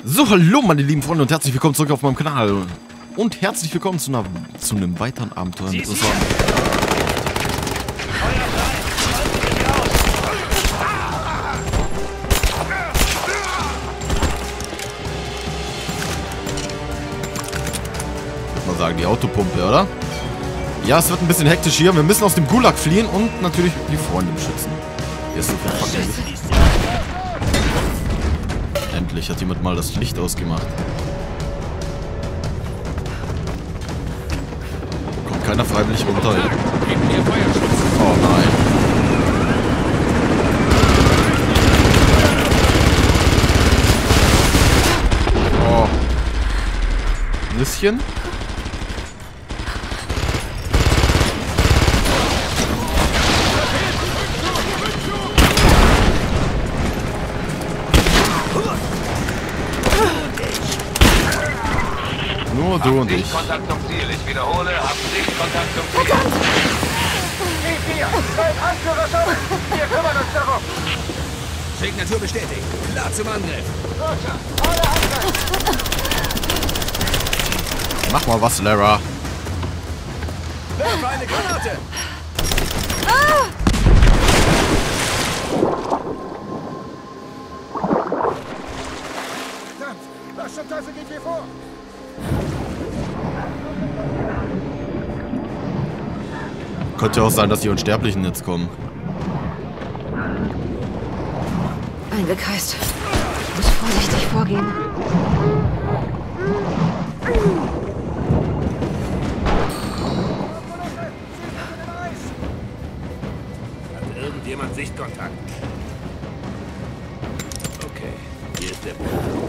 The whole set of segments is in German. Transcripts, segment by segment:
So, hallo meine lieben Freunde und herzlich willkommen zurück auf meinem Kanal. Und herzlich willkommen zu einem weiteren Abenteuer mit unserem... Ich würde mal sagen, die Autopumpe, oder? Ja, es wird ein bisschen hektisch hier. Wir müssen aus dem Gulag fliehen und natürlich die Freunde beschützen. Hier ist so viel fucking... Endlich hat jemand mal das Licht ausgemacht. Kommt keiner freiwillig runter. Oh nein. Oh. Nüsschen? Nur du und ich. Sichtkontakt zum Ziel. Ich wiederhole, habt Sichtkontakt zum Ziel. Verdammt! T4, seid Anführer schon. Wir kümmern uns darum. Signatur bestätigt. Klar zum Angriff. Roger, alle angreifen. Mach mal was, Lara. Werfe eine Granate. Verdammt, was zum Teufel geht hier vor? Könnte ja auch sein, dass die Unsterblichen jetzt kommen. Eingekreist. Ich muss vorsichtig vorgehen. Hat irgendjemand Sichtkontakt? Okay, hier ist der Boden.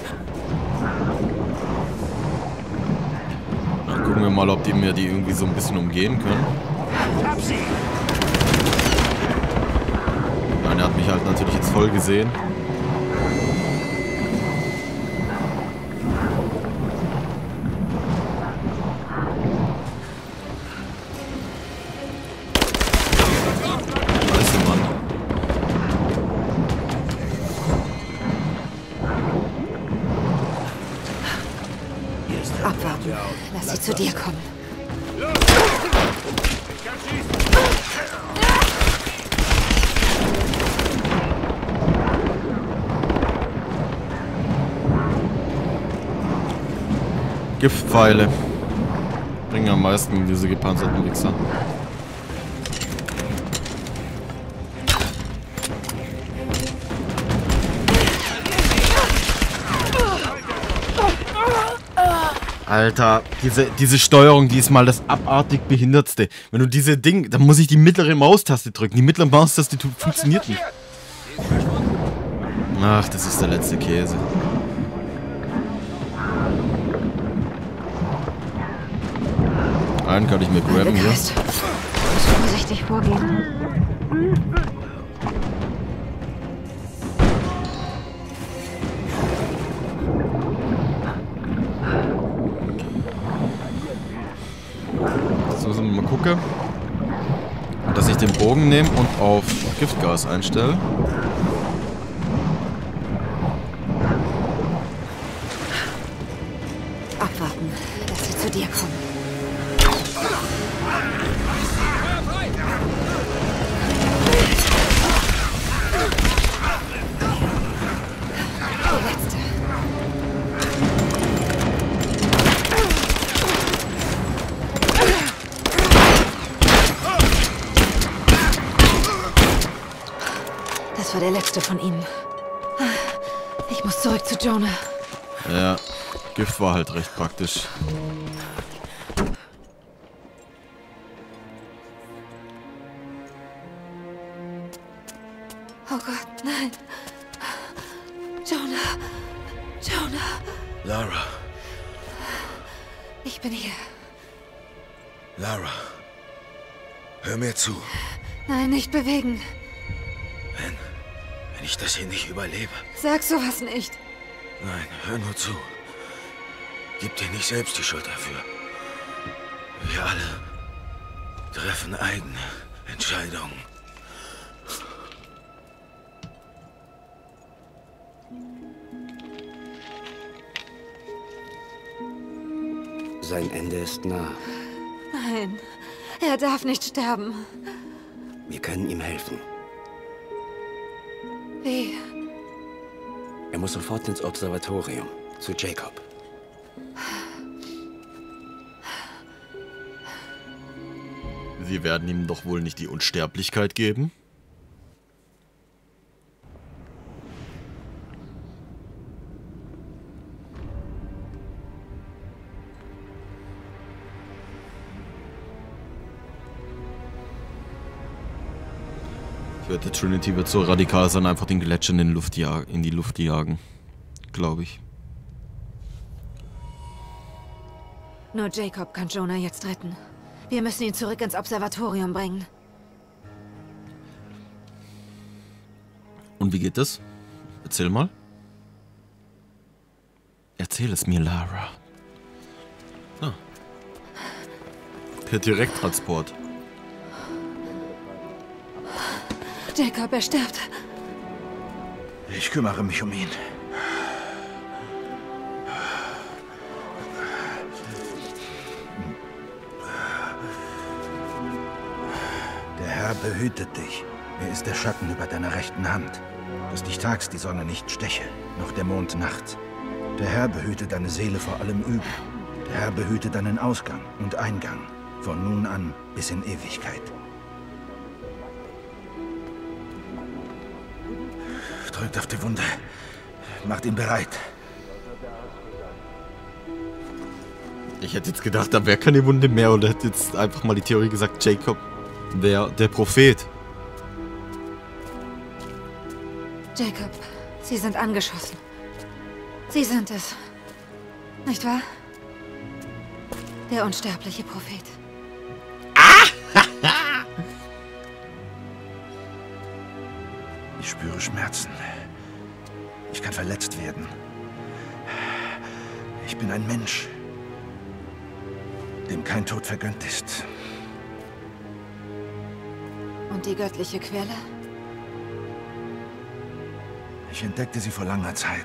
Dann gucken wir mal, ob die mir die irgendwie so ein bisschen umgehen können. Hab sie! Nein, er hat mich halt natürlich jetzt voll gesehen. Da ist jemand. Hier ist der Abwarten. Lass sie zu dir kommen. Ich kann schießen! Giftpfeile. Bringen am meisten diese gepanzerten Wichser. Alter, diese Steuerung, die ist mal das abartig Behindertste. Wenn du diese Ding, dann muss ich die mittlere Maustaste drücken. Die mittlere Maustaste funktioniert nicht. Ach, das ist der letzte Käse. Einen kann ich mir grabben hier. Eingekreist. Ich muss vorsichtig vorgehen. Jetzt müssen wir mal gucken, dass ich den Bogen nehme und auf Giftgas einstelle. Abwarten. Lass sie zu dir kommen. Die letzte. Das war der letzte von ihnen. Ich muss zurück zu Jonah. Ja, Gift war halt recht praktisch. Oh Gott, nein. Jonah. Jonah. Lara, Ich bin hier. Lara. Hör mir zu. Nein, nicht bewegen. Wenn ich das hier nicht überlebe. Sag sowas nicht. Nein, hör nur zu. Gib dir nicht selbst die Schuld dafür. Wir alle treffen eigene Entscheidungen. Sein Ende ist nah. Nein, er darf nicht sterben. Wir können ihm helfen. Wie? Er muss sofort ins Observatorium, zu Jacob. Sie werden ihm doch wohl nicht die Unsterblichkeit geben? Ich wette, Trinity wird so radikal sein, einfach den Gletscher in die Luft jagen. Glaube ich. Nur Jacob kann Jonah jetzt retten. Wir müssen ihn zurück ins Observatorium bringen. Und wie geht das? Erzähl mal. Erzähl es mir, Lara. Ah. Per Direkttransport. Jacob, er stirbt. Ich kümmere mich um ihn. Der Herr behütet dich. Er ist der Schatten über deiner rechten Hand, dass dich tags die Sonne nicht steche, noch der Mond nachts. Der Herr behüte deine Seele vor allem Übel. Der Herr behüte deinen Ausgang und Eingang, von nun an bis in Ewigkeit. Drückt auf die Wunde. Macht ihn bereit. Ich hätte jetzt gedacht, da wäre keine Wunde mehr und hätte jetzt einfach mal die Theorie gesagt, Jacob wäre der Prophet. Jacob, Sie sind angeschossen. Sie sind es. Nicht wahr? Der unsterbliche Prophet. Ich spüre Schmerzen. Ich kann verletzt werden. Ich bin ein Mensch, dem kein Tod vergönnt ist. Und die göttliche Quelle? Ich entdeckte sie vor langer Zeit.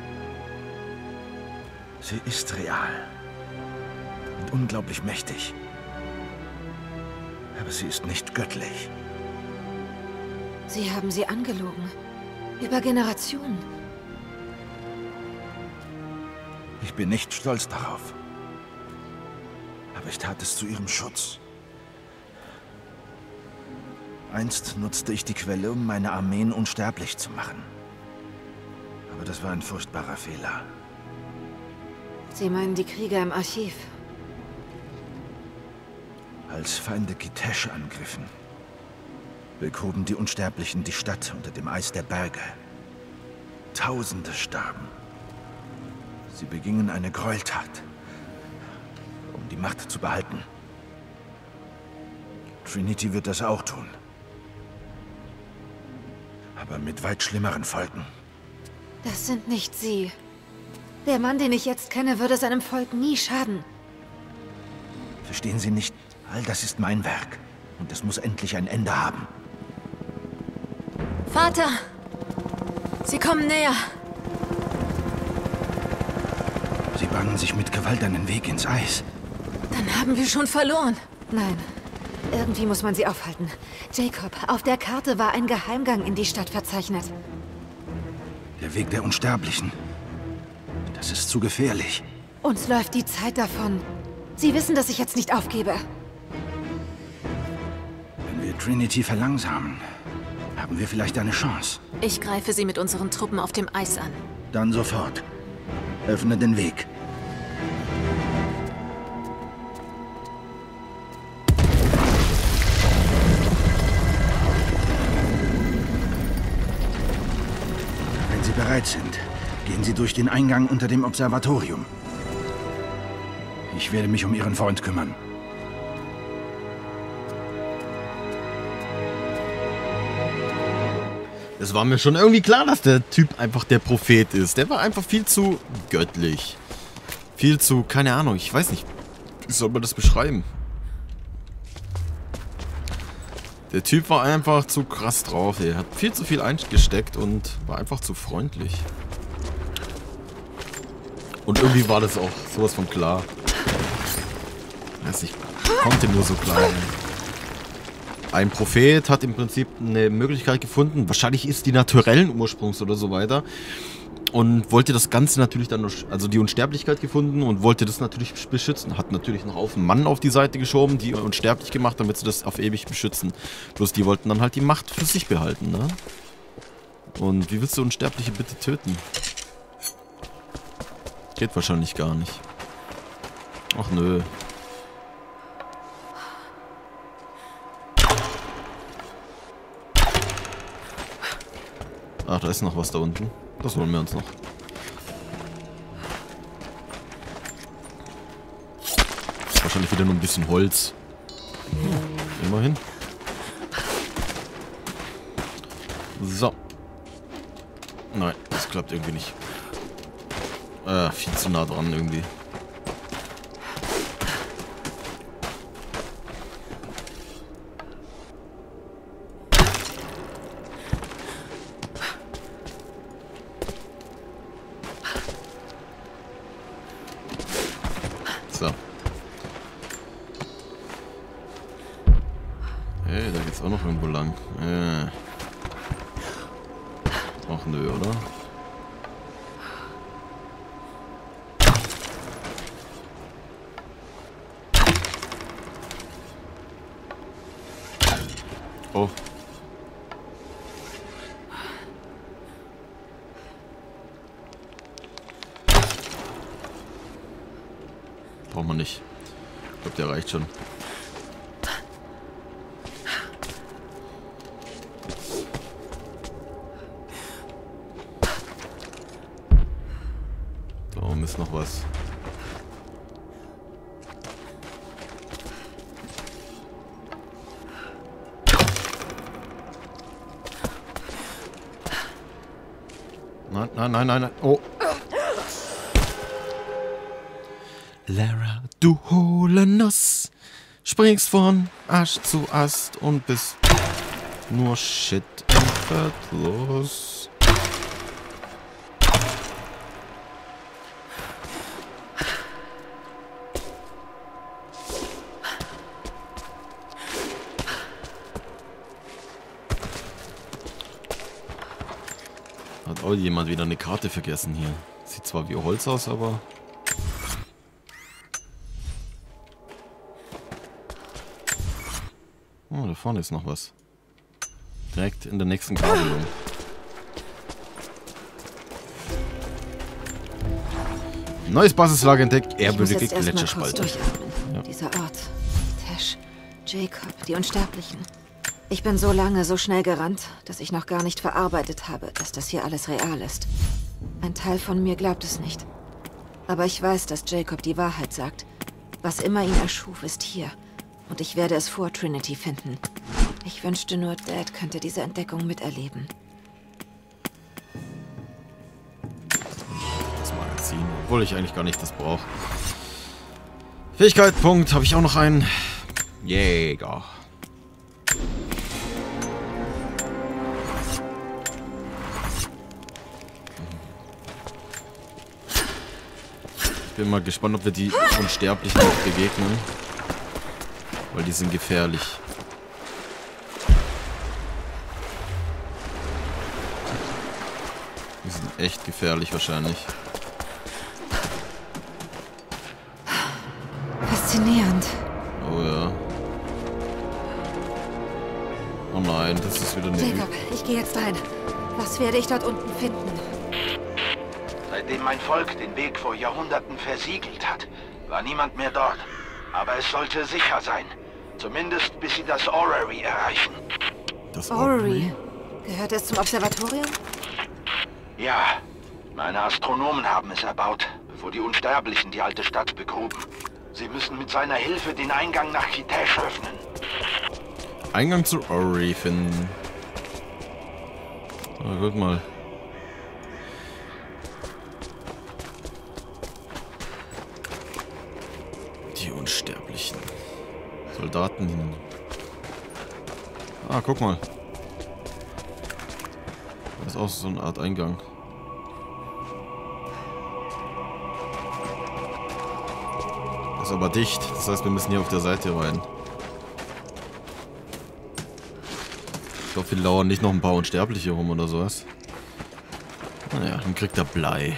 Sie ist real und unglaublich mächtig. Aber sie ist nicht göttlich. Sie haben sie angelogen. Über Generationen. Ich bin nicht stolz darauf. Aber ich tat es zu ihrem Schutz. Einst nutzte ich die Quelle, um meine Armeen unsterblich zu machen. Aber das war ein furchtbarer Fehler. Sie meinen die Krieger im Archiv? Als Feinde Kitesh angriffen, begruben die Unsterblichen die Stadt unter dem Eis der Berge. Tausende starben. Sie begingen eine Gräueltat, um die Macht zu behalten. Trinity wird das auch tun. Aber mit weit schlimmeren Folgen. Das sind nicht Sie. Der Mann, den ich jetzt kenne, würde seinem Volk nie schaden. Verstehen Sie nicht? All das ist mein Werk. Und es muss endlich ein Ende haben. Vater! Sie kommen näher. Sie bahnen sich mit Gewalt einen Weg ins Eis. Dann haben wir schon verloren. Nein. Irgendwie muss man sie aufhalten. Jacob, auf der Karte war ein Geheimgang in die Stadt verzeichnet. Der Weg der Unsterblichen. Das ist zu gefährlich. Uns läuft die Zeit davon. Sie wissen, dass ich jetzt nicht aufgebe. Wenn wir Trinity verlangsamen, haben wir vielleicht eine Chance. Ich greife sie mit unseren Truppen auf dem Eis an. Dann sofort. Öffne den Weg. Wenn Sie bereit sind, gehen Sie durch den Eingang unter dem Observatorium. Ich werde mich um Ihren Freund kümmern. Es war mir schon irgendwie klar, dass der Typ einfach der Prophet ist. Der war einfach viel zu göttlich. Viel zu, keine Ahnung, ich weiß nicht. Wie soll man das beschreiben? Der Typ war einfach zu krass drauf. Er hat viel zu viel eingesteckt und war einfach zu freundlich. Und irgendwie war das auch sowas von klar. weiß nicht, konnte nur so klein. Ein Prophet hat im Prinzip eine Möglichkeit gefunden, wahrscheinlich ist die naturellen Ursprungs oder so weiter, und wollte das Ganze natürlich dann, also die Unsterblichkeit gefunden und wollte das natürlich beschützen. Hat natürlich noch auf einen Mann auf die Seite geschoben, die unsterblich gemacht, damit sie das auf ewig beschützen. Bloß die wollten dann halt die Macht für sich behalten, ne? Und wie willst du Unsterbliche bitte töten? Geht wahrscheinlich gar nicht. Ach nö. Ach, da ist noch was da unten. Das holen wir uns noch. Wahrscheinlich wieder nur ein bisschen Holz. Immerhin. So. Nein, das klappt irgendwie nicht. Viel zu nah dran irgendwie. So. Hey, da geht's auch noch irgendwo lang. Ach nö, oder? Oh. Braucht man nicht. Ich glaube, der reicht schon. Da oben ist noch was. Nein, nein, nein, nein, nein. Oh. Lara, du hohle Nuss, springst von Ast zu Ast und bist nur Shit und wertlos. Hat auch jemand wieder eine Karte vergessen hier. Sieht zwar wie Holz aus, aber... Oh, da vorne ist noch was. Direkt in der nächsten Kabelung. Neues Basislager entdeckt. Ehrwürdige Gletscherspalten. Ja. Dieser Ort. Tesh, Jacob, die Unsterblichen. Ich bin so lange, so schnell gerannt, dass ich noch gar nicht verarbeitet habe, dass das hier alles real ist. Ein Teil von mir glaubt es nicht. Aber ich weiß, dass Jacob die Wahrheit sagt. Was immer ihn erschuf, ist hier. Und ich werde es vor Trinity finden. Ich wünschte nur, Dad könnte diese Entdeckung miterleben. Das Magazin, obwohl ich eigentlich gar nicht das brauche. Fähigkeit, Punkt, habe ich auch noch einen. Jäger. Ich bin mal gespannt, ob wir die Unsterblichen noch begegnen. Weil die sind gefährlich. Die sind echt gefährlich wahrscheinlich. Faszinierend. Oh ja. Oh nein, das ist wieder eine... Jacob, ich gehe jetzt rein. Was werde ich dort unten finden? Seitdem mein Volk den Weg vor Jahrhunderten versiegelt hat, war niemand mehr dort. Aber es sollte sicher sein. Zumindest bis sie das Orrery erreichen. Das Orrery? Gehört es zum Observatorium? Ja, meine Astronomen haben es erbaut, bevor die Unsterblichen die alte Stadt begruben. Sie müssen mit seiner Hilfe den Eingang nach Kitesh öffnen. Eingang zu Orrery finden. Na gut mal. Die Unsterblichen. Soldaten. Ah, guck mal. Das ist auch so eine Art Eingang. Das Ist aber dicht. Das heißt, wir müssen hier auf der Seite rein. Ich hoffe, wir lauern nicht noch ein paar Unsterbliche rum oder sowas. Naja, dann kriegt er Blei.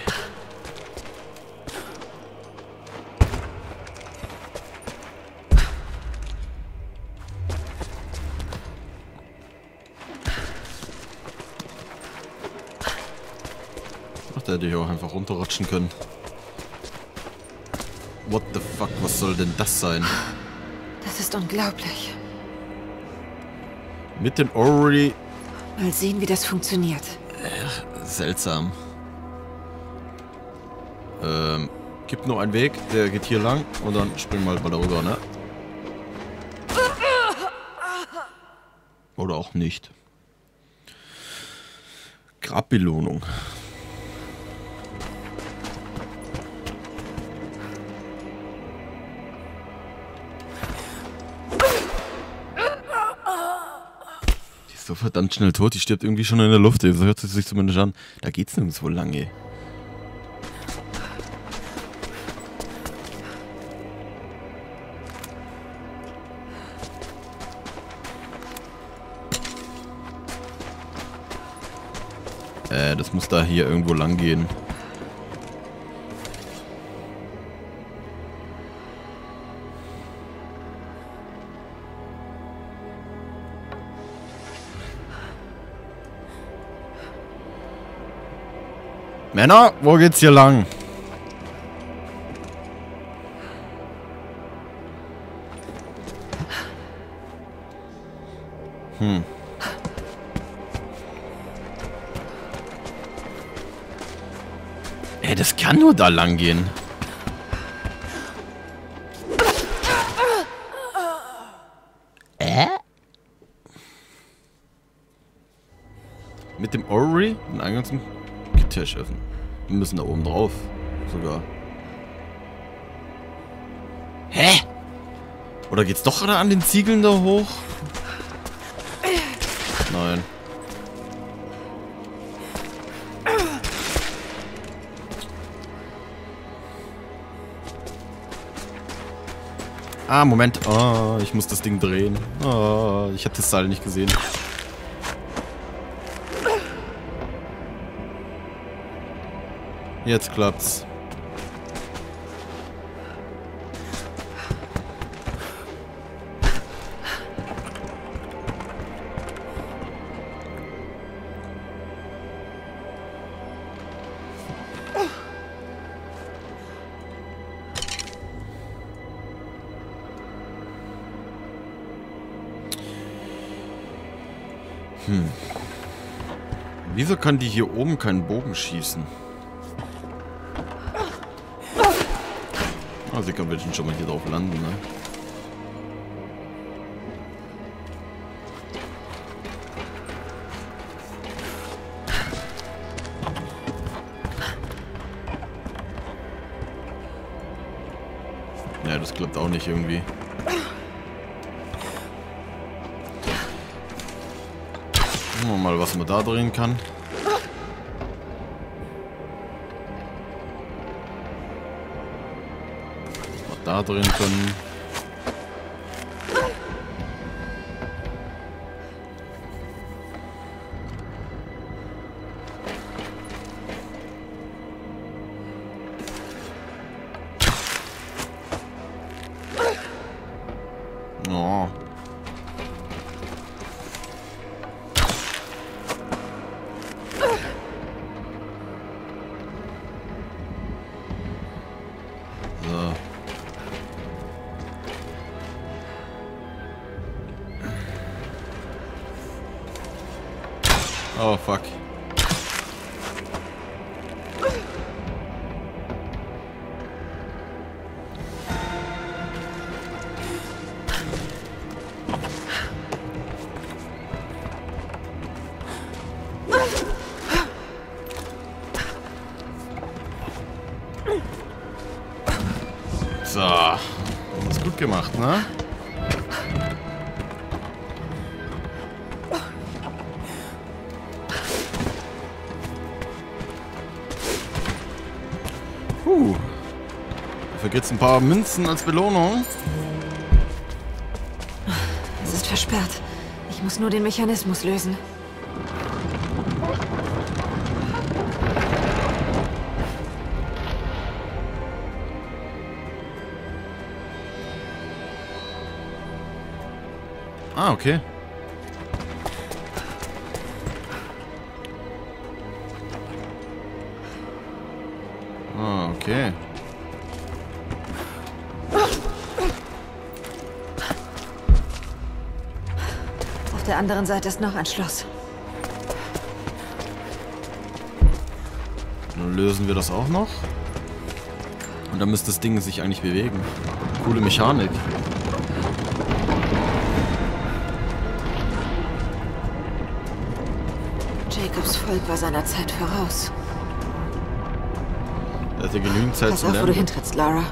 Ach, da hätte ich auch einfach runterrutschen können. What the fuck, was soll denn das sein? Das ist unglaublich. Mit den Orrery. Mal sehen, wie das funktioniert. Seltsam. Gibt nur einen Weg, der geht hier lang und dann springen wir halt mal darüber, ne? Oder auch nicht. Grabbelohnung. Die ist so verdammt schnell tot, die stirbt irgendwie schon in der Luft, so hört es sich zumindest an. Da geht's nirgendwo lang, ey. Das muss da hier irgendwo lang gehen. Männer, wo geht's hier lang? Ey, das kann nur da lang gehen. Mit dem Orrery den Eingang zum Tisch öffnen. Wir müssen da oben drauf. Sogar. Hä? Oder geht's doch gerade an den Ziegeln da hoch? Nein. Ah, Moment. Oh, ich muss das Ding drehen. Oh, ich habe das Seil nicht gesehen. Jetzt klappt's. Wieso kann die hier oben keinen Bogen schießen? Also ich kann wirklich schon mal hier drauf landen, ne? Ja, das klappt auch nicht irgendwie. Gucken wir mal, was man da drehen kann. Da drin können. Oh. So. Oh, fuck. So. Das ist gut gemacht, ne? Dafür gibt's ein paar Münzen als Belohnung. Es ist versperrt. Ich muss nur den Mechanismus lösen. Ah, okay. Ah, okay. Auf der anderen Seite ist noch ein Schloss. Dann lösen wir das auch noch. Und dann müsste das Ding sich eigentlich bewegen. Coole Mechanik. Jacobs Volk war seiner Zeit voraus. Er hatte genügend Zeit Pass zu auf, wo du lernen. hintrittst, Lara.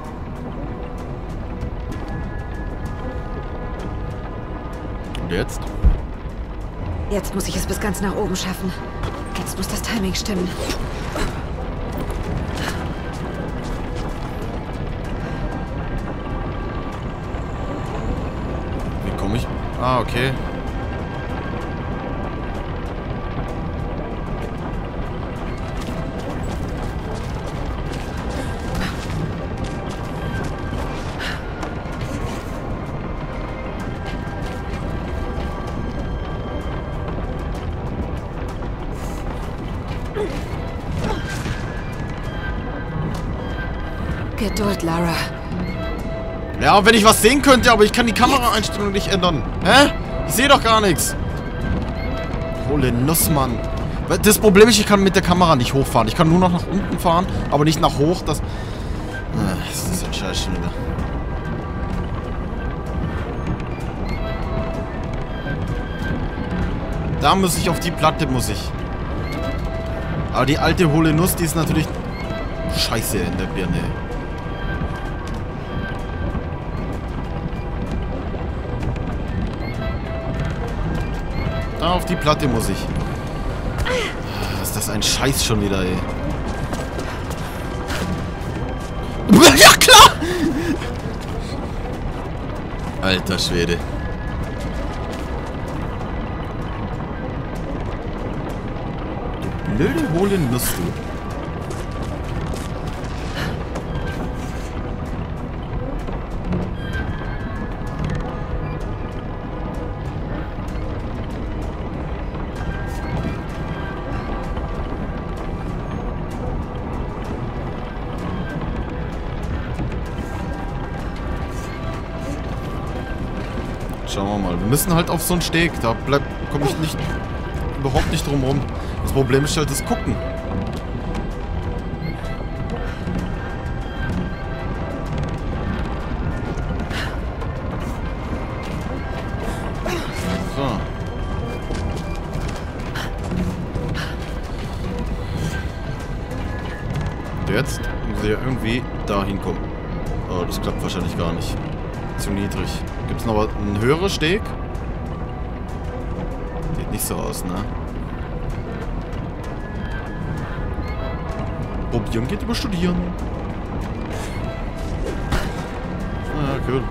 Und jetzt? Jetzt muss ich es bis ganz nach oben schaffen. Jetzt muss das Timing stimmen. Wie komme ich? Ah, okay. Geduld, Lara. Ja, wenn ich was sehen könnte, aber ich kann die Kameraeinstellung nicht ändern. Hä? Ich sehe doch gar nichts. Hohle Nuss, Mann. Das Problem ist, ich kann mit der Kamera nicht hochfahren. Ich kann nur noch nach unten fahren, aber nicht nach hoch. Das ist ein Scheiß schon wieder. Da muss ich, auf die Platte muss ich. Aber die alte hohle Nuss, die ist natürlich scheiße in der Birne. Da auf die Platte muss ich. Ist das ein Scheiß schon wieder, ey. Ja, klar! Alter Schwede. Du blöde hohle Nuss, du. Schauen wir mal. Wir müssen halt auf so einen Steg. Da komme ich nicht überhaupt nicht drum rum. Das Problem ist halt das Gucken. So. Und jetzt muss ich ja irgendwie da hinkommen. Oh, das klappt wahrscheinlich gar nicht. Zu niedrig. Gibt es noch einen höheren Steg? Sieht nicht so aus, ne? Probieren geht über Studieren. Ah, cool.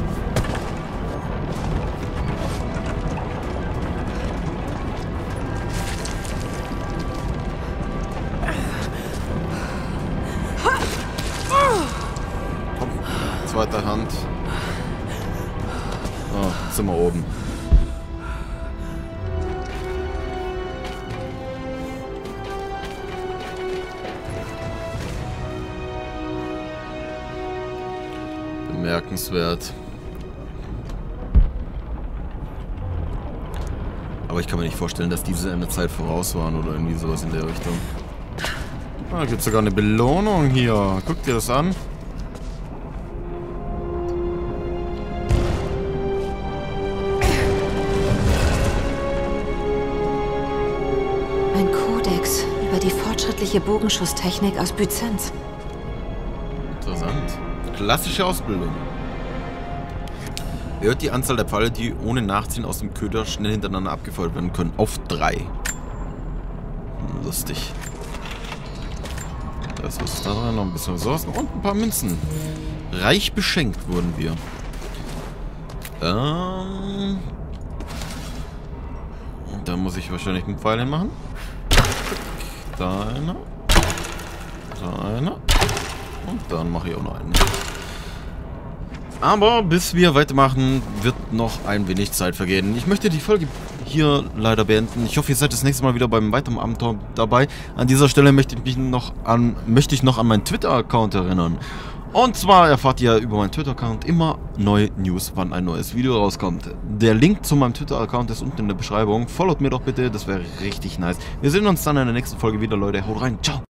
Komm, zweiter Hand. Oh, jetzt sind wir oben. Bemerkenswert. Aber ich kann mir nicht vorstellen, dass diese eine Zeit voraus waren oder irgendwie sowas in der Richtung. Ah, da gibt es sogar eine Belohnung hier. Guck dir das an. Ein Kodex über die fortschrittliche Bogenschusstechnik aus Byzanz. Interessant. Klassische Ausbildung. Erhöht die Anzahl der Pfeile, die ohne Nachziehen aus dem Köder schnell hintereinander abgefeuert werden können, auf 3. Lustig. Das ist da drin, noch ein bisschen Ressourcen und ein paar Münzen. Reich beschenkt wurden wir. Da muss ich wahrscheinlich einen Pfeil hinmachen. Da einer. Da einer. Und dann mache ich auch noch einen. Aber bis wir weitermachen, wird noch ein wenig Zeit vergehen. Ich möchte die Folge hier leider beenden. Ich hoffe, ihr seid das nächste Mal wieder beim weiteren Abenteuer dabei. An dieser Stelle möchte ich noch an meinen Twitter-Account erinnern. Und zwar erfahrt ihr über meinen Twitter-Account immer neue News, wann ein neues Video rauskommt. Der Link zu meinem Twitter-Account ist unten in der Beschreibung. Followt mir doch bitte, das wäre richtig nice. Wir sehen uns dann in der nächsten Folge wieder, Leute. Haut rein, ciao!